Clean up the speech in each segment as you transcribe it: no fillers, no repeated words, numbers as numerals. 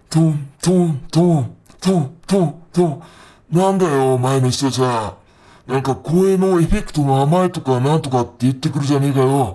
トントントントントントン。なんだよ、前の人じゃ。なんか声のエフェクトが甘いとかなんとかって言ってくるじゃねえかよ。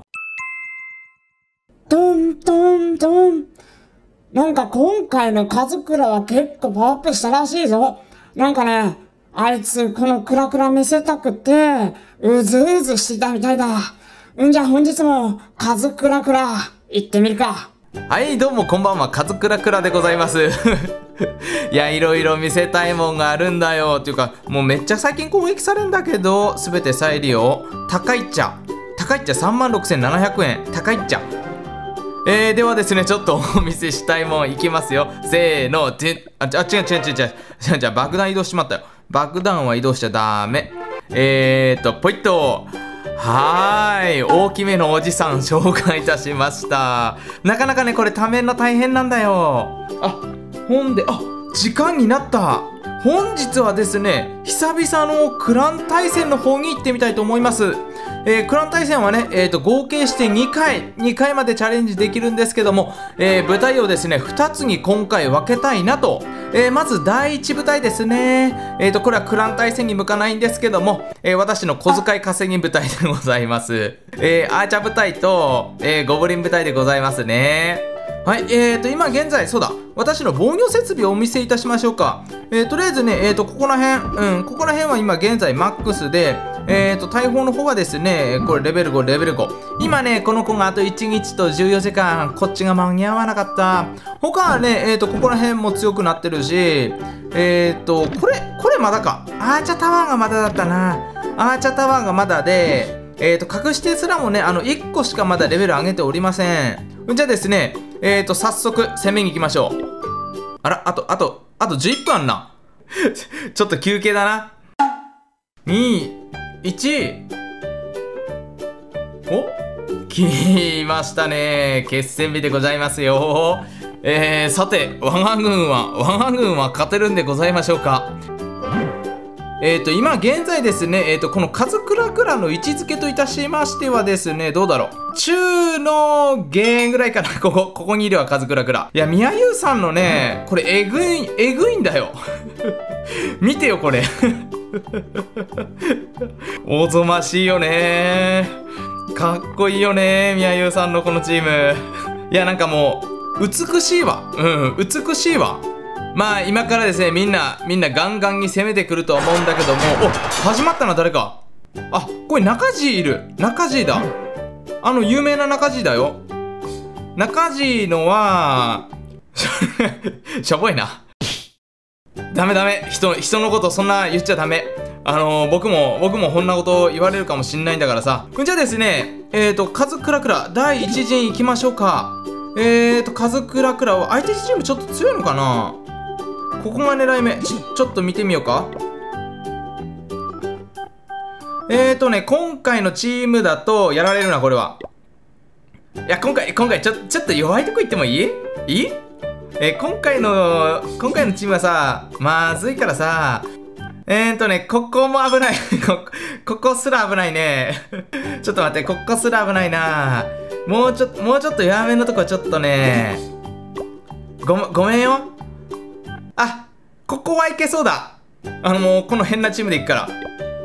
トントントン。なんか今回のカズクラは結構パワーアップしたらしいぞ。なんかね、あいつこのクラクラ見せたくて、うずうずしてたみたいだ。じゃあ本日もカズクラクラ行ってみるか。 はい、どうもこんばんは、カズクラクラでございますいや、いろいろ見せたいもんがあるんだよっていうか、もうめっちゃ最近攻撃されるんだけど、すべて再利用。高いっちゃ 36,700 円。高いっちゃ。ではですね、ちょっとお見せしたいもんいきますよ。せーの。違う、じゃあ爆弾移動しまったよ。爆弾は移動しちゃダメ。ポイッと。はーい、大きめのおじさん紹介いたしました。なかなかね、これためんの大変なんだよ。ほんで、時間になった。本日はですね、久々のクラン対戦の方に行ってみたいと思います。クラン対戦はね、合計して2回までチャレンジできるんですけども、部隊をですね、2つに今回分けたいなと。まず第1部隊ですね。これはクラン対戦に向かないんですけども、私の小遣い稼ぎ部隊でございます。アーチャー部隊と、ゴブリン部隊でございますね。はい、今現在、そうだ、私の防御設備をお見せいたしましょうか。とりあえずね、ここら辺は今現在マックスで、大砲の方はですね、これレベル5、レベル5。今ね、この子があと1日と14時間、こっちが間に合わなかった。他はね、ここら辺も強くなってるし、これまだか。アーチャータワーがまだだったな。アーチャータワーがまだで、隠し手すらもね、1個しかまだレベル上げておりません。じゃあですね、早速、攻めに行きましょう。あら、あと11分あんな。ちょっと休憩だな。2、1。お、来ましたね。決戦日でございますよ。さて、我が軍は勝てるんでございましょうか。今現在ですね、このカズクラクラの位置づけといたしましてはですね、どうだろう。中の下ぐらいかな。ここにいるわ、カズクラクラ。いや、宮優さんのね、これえぐいんだよ。見てよ、これ。おぞましいよね。かっこいいよね、宮優さんのこのチーム。いや、なんかもう、美しいわ。美しいわ。まあ今からですね、みんなガンガンに攻めてくると思うんだけども、始まったな、誰か。これ中地いる。中地だ。有名な中地だよ。中地のはしょぼいな。ダメ。人のことそんな言っちゃダメ。僕もこんなこと言われるかもしんないんだからさ。じゃあですね、カズクラクラ第1陣行きましょうか。カズクラクラは相手チームちょっと強いのかな。ここが狙い目。ちょっと見てみようか。今回のチームだとやられるな、これは。いや、今回ちょっと弱いとこ行ってもいい？今回のチームはさ、まずいからさ、ここも危ない。ここすら危ないね。ちょっと待って、ここすら危ないな。もうちょっと弱めのとこちょっとね。ごめんよ。ここはいけそうだ。もうこの変なチームでいくから。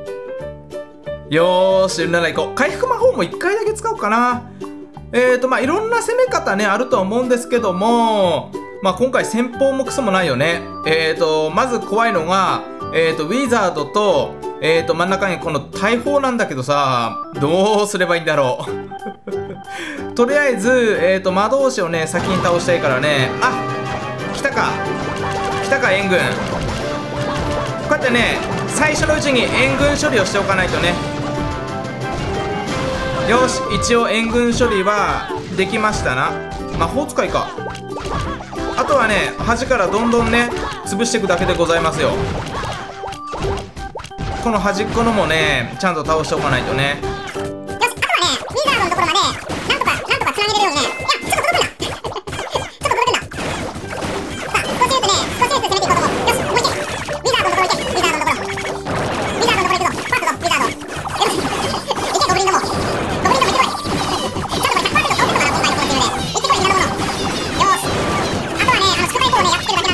よーし、なら行こう。回復魔法も1回だけ使おうかな。まあいろんな攻め方ね、あるとは思うんですけども、まあ今回戦法もクソもないよね。まず怖いのが、ウィザードと、真ん中にこの大砲なんだけどさ、どうすればいいんだろう。とりあえず、魔導士をね、先に倒したいからね。来たか、援軍。こうやってね、最初のうちに援軍処理をしておかないとね。よし、一応援軍処理はできましたな。魔法使いか。あとはね、端からどんどんね、潰していくだけでございますよ。この端っこのもね、ちゃんと倒しておかないとね。 よし、あとはね、ウィザードのところまでなんとかつなげれるようにね。いや、ちょっと届くな。少しずつ攻めていこうと思う。よし、もういけ。ウィザードのところ行け。ウィザードのところ行くぞ。ファーストぞ、ウィザード。よし、いけ、ゴブリンども行ってこい。ちょっとこれ 100% 倒せるのかな、今回のこのチームで。行ってこい、みんなのもの。よし。あとはね、少ない方をね、やってるだけ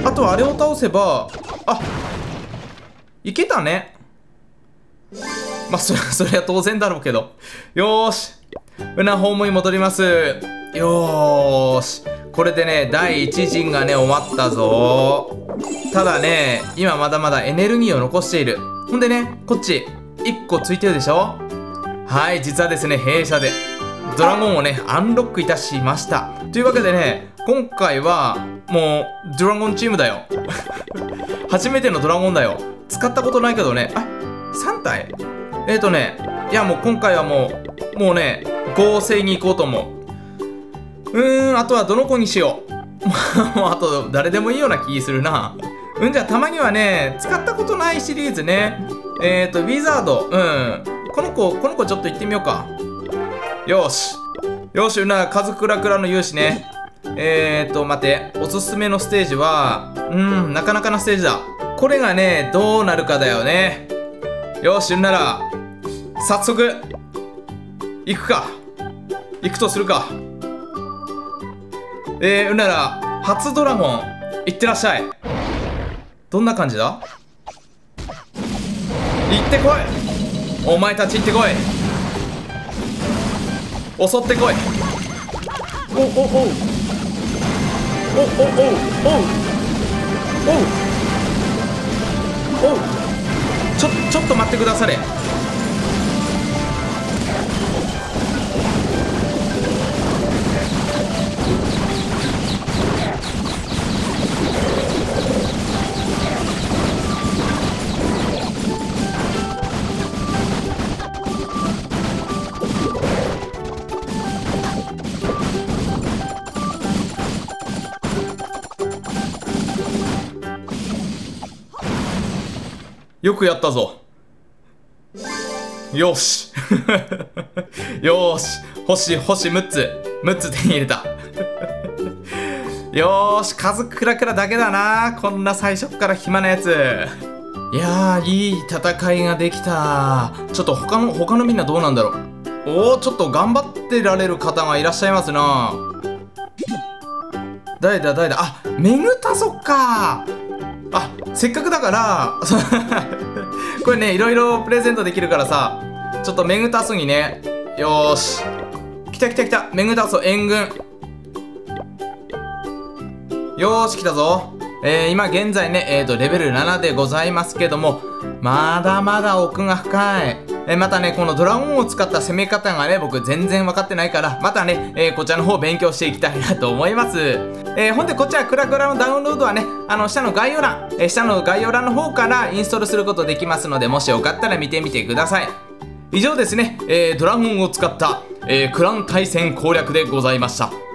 あとあれを倒せば、あ、いけたね。まあそれは当然だろうけど。よーし、うなホームに戻ります。よーし、これでね第1陣がね終わったぞ。ただね今まだまだエネルギーを残している。ほんでねこっち1個ついてるでしょ。はい、実はですね弊社でドラゴンをねアンロックいたしました。というわけでね今回はもうドラゴンチームだよ。初めてのドラゴンだよ。使ったことないけどね。あ、3体いやもう今回はもうね合成に行こうと思う。あとはどの子にしよう。もうあと誰でもいいような気するな。じゃあたまにはね使ったことないシリーズね、ウィザード、この子ちょっと行ってみようか。よしカズクラクラの勇士ね。待って、おすすめのステージはなかなかなステージだ。これがねどうなるかだよね。よし、なら早速行くとするか。なら初ドラゴンいってらっしゃい。どんな感じだ。行ってこい、お前たち行ってこい、襲ってこい。おちょっと待ってくだされ。よくやったぞ。よし。よし。星6つ手に入れた。よーし、数クラクラだけだな。こんな最初から暇なやつ。いやー、いい戦いができた。ちょっと他のみんなどうなんだろう。ちょっと頑張ってられる方がいらっしゃいますな。誰だ。あ、メグタソか。あ、せっかくだからこれねいろいろプレゼントできるからさ、ちょっとメグタソにね。よーし、来たメグタソ援軍。よーし、来たぞ。今現在ねレベル7でございますけども、まだまだ奥が深い。またねこのドラゴンを使った攻め方がね僕全然分かってないから、またね、こちらの方勉強していきたいなと思います。ほんでこちらクラクラのダウンロードはね下の概要欄の方からインストールすることできますので、もしよかったら見てみてください。以上ですね、ドラゴンを使った、クラン対戦攻略でございました。